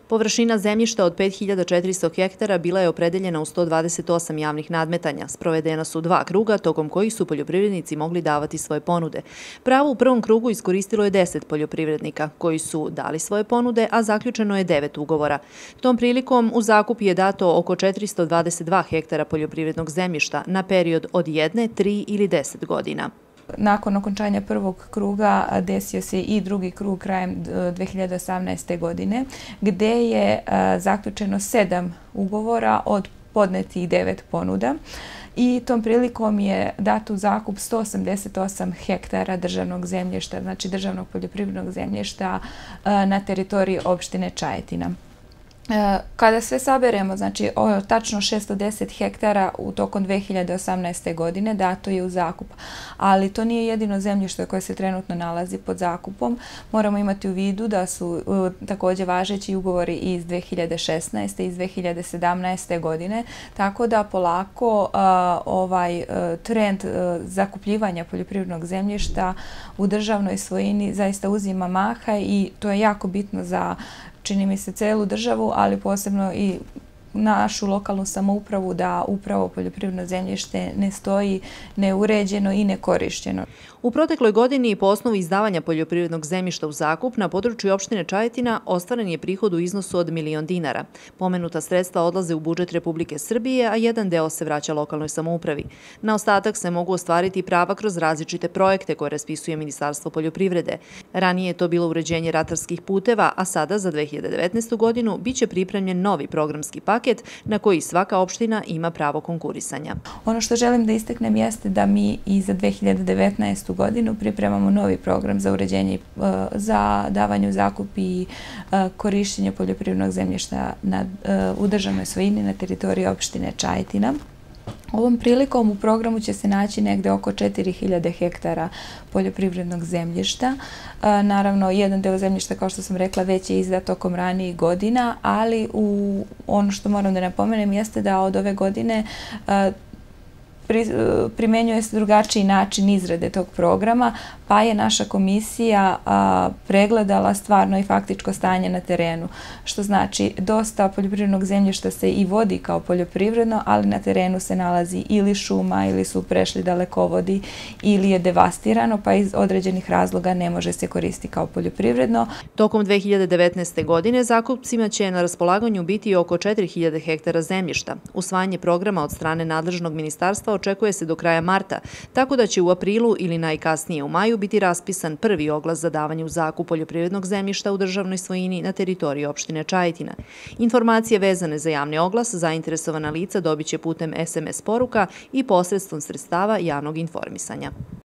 Površina zemljišta od 5400 hektara bila je opredeljena u 128 javnih nadmetanja. Sprovedena su 2 kruga, tokom kojih su poljoprivrednici mogli davati svoje ponude. Pravo u prvom krugu iskoristilo je 10 poljoprivrednika, koji su dali svoje ponude, a zaključeno je 9 ugovora. Tom prilikom u zakup je dato oko 422 hektara poljoprivrednog zemljišta na period od 1, 3 ili 10 godina. Nakon okončanja prvog kruga desio se i drugi krug krajem 2018. godine, gde je zaključeno 7 ugovora od podnetih 9 ponuda. I tom prilikom je dato u zakup 188 hektara državnog zemljišta, znači državnog poljoprivrednog zemljišta na teritoriji opštine Čajetina. Kada sve saberemo, znači tačno 610 hektara u tokom 2018. godine dato je u zakup, ali to nije jedino zemljište koje se trenutno nalazi pod zakupom. Moramo imati u vidu da su također važeći ugovori iz 2016. i iz 2017. godine, tako da polako ovaj trend zakupljivanja poljoprivrednog zemljišta u državnoj svojini zaista uzima maha i to je jako bitno za, čini mi se, celu državu, ali posebno i našu lokalnu samoupravu, da upravo poljoprivredno zemljište ne stoji neuređeno i nekorišćeno. U protekloj godini po osnovu izdavanja poljoprivrednog zemljišta u zakup na području opštine Čajetina ostvaren je prihod u iznosu od 1.000.000 dinara. Pomenuta sredstva odlaze u budžet Republike Srbije, a jedan deo se vraća lokalnoj samoupravi. Na ostatak se mogu ostvariti prava kroz različite projekte koje raspisuje Ministarstvo poljoprivrede. Ranije je to bilo uređenje ratarskih puteva, a sada za 2019. godinu biće pripremljen novi programski paket na koji svaka opština ima pravo konkurisanja. Ono što želim da istaknem jeste da mi i za 2019. godinu pripremamo novi program za uređenje, za davanje u zakup i korišćenje poljoprivrednog zemljišta u državnoj svojini na teritoriji opštine Čajetina. Ovom prilikom u programu će se naći negde oko 4.000 hektara poljoprivrednog zemljišta. Naravno, jedan deo zemljišta, kao što sam rekla, već je izdat tokom ranijih godina, ali ono što moram da napomenem jeste da od ove godine primenjuje se drugačiji način izrade tog programa, pa je naša komisija pregledala stvarno i faktičko stanje na terenu, što znači dosta poljoprivrednog zemljišta se i vodi kao poljoprivredno, ali na terenu se nalazi ili šuma, ili su prešli dalekovodi, ili je devastirano, pa iz određenih razloga ne može se koristiti kao poljoprivredno. Tokom 2019. godine zakupcima će na raspolaganju biti oko 4.000 hektara zemljišta. Usvajanje programa od strane nadležnog ministarstva očekuje se do kraja marta, tako da će u aprilu ili najkasnije u maju biti raspisan prvi oglas za davanje u zakup poljoprivrednog zemljišta u državnoj svojini na teritoriji opštine Čajetina. Informacije vezane za javni oglas zainteresovana lica dobit će putem SMS poruka i posredstvom sredstava javnog informisanja.